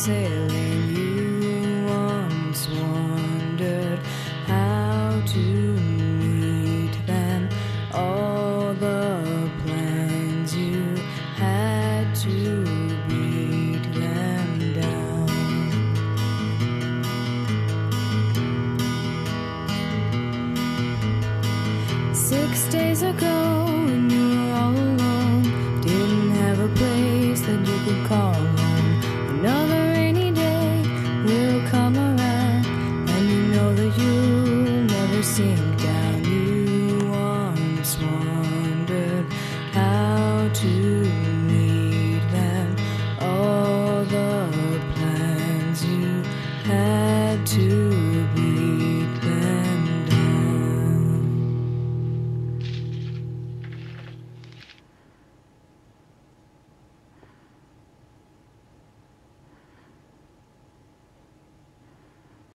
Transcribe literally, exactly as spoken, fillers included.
sailing, you once wondered how to meet them. All the plans you had to beat them down. Six days ago, when you were all alone, didn't have a place that you could call home. Another rainy day will come around, and you know that you'll never see me.